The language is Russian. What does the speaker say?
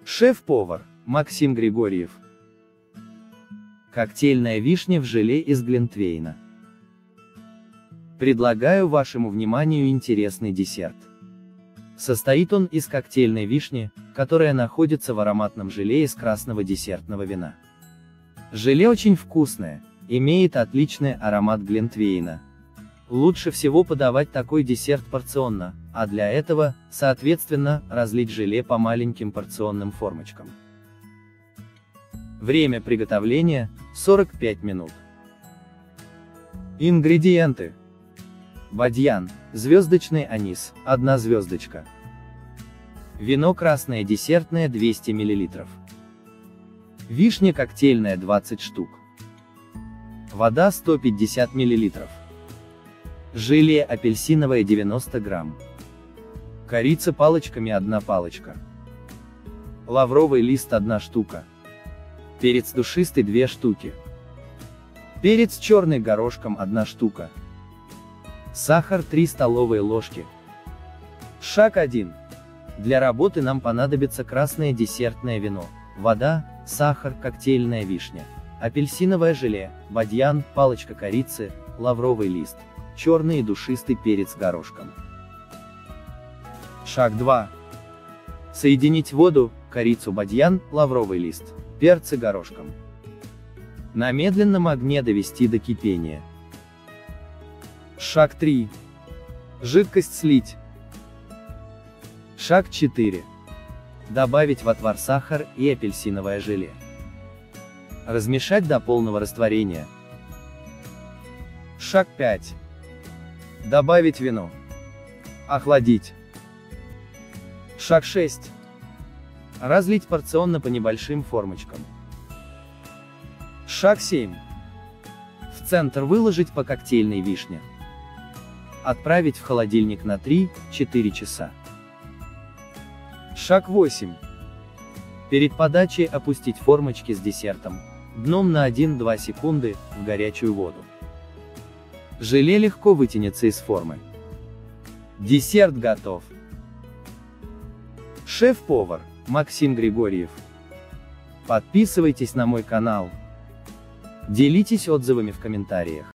Шеф-повар Максим Григорьев. Коктейльная вишня в желе из глинтвейна. Предлагаю вашему вниманию интересный десерт. Состоит он из коктейльной вишни, которая находится в ароматном желе из красного десертного вина. Желе очень вкусное, имеет отличный аромат глинтвейна. Лучше всего подавать такой десерт порционно, а для этого, соответственно, разлить желе по маленьким порционным формочкам. Время приготовления – 45 минут. Ингредиенты. Бадьян, звездочный анис, 1 звездочка. Вино красное десертное 200 мл. Вишня коктейльная 20 штук. Вода 150 мл. Желе апельсиновое 90 грамм. Корица палочками 1 палочка. Лавровый лист 1 штука. Перец душистый 2 штуки. Перец черный горошком 1 штука. Сахар 3 столовые ложки. Шаг 1. Для работы нам понадобится красное десертное вино, вода, сахар, коктейльная вишня, апельсиновое желе, бадьян, палочка корицы, лавровый лист, черный и душистый перец горошком. Шаг 2. Соединить воду, корицу, бадьян, лавровый лист, перцы горошком. На медленном огне довести до кипения. Шаг 3. Жидкость слить. Шаг 4. Добавить в отвар сахар и апельсиновое желе. Размешать до полного растворения. Шаг 5. Добавить вино. Охладить. Шаг 6. Разлить порционно по небольшим формочкам. Шаг 7. В центр выложить по коктейльной вишне. Отправить в холодильник на 3-4 часа. Шаг 8. Перед подачей опустить формочки с десертом, дном на 1-2 секунды, в горячую воду. Желе легко вытянется из формы. Десерт готов. Шеф-повар Максим Григорьев. Подписывайтесь на мой канал. Делитесь отзывами в комментариях.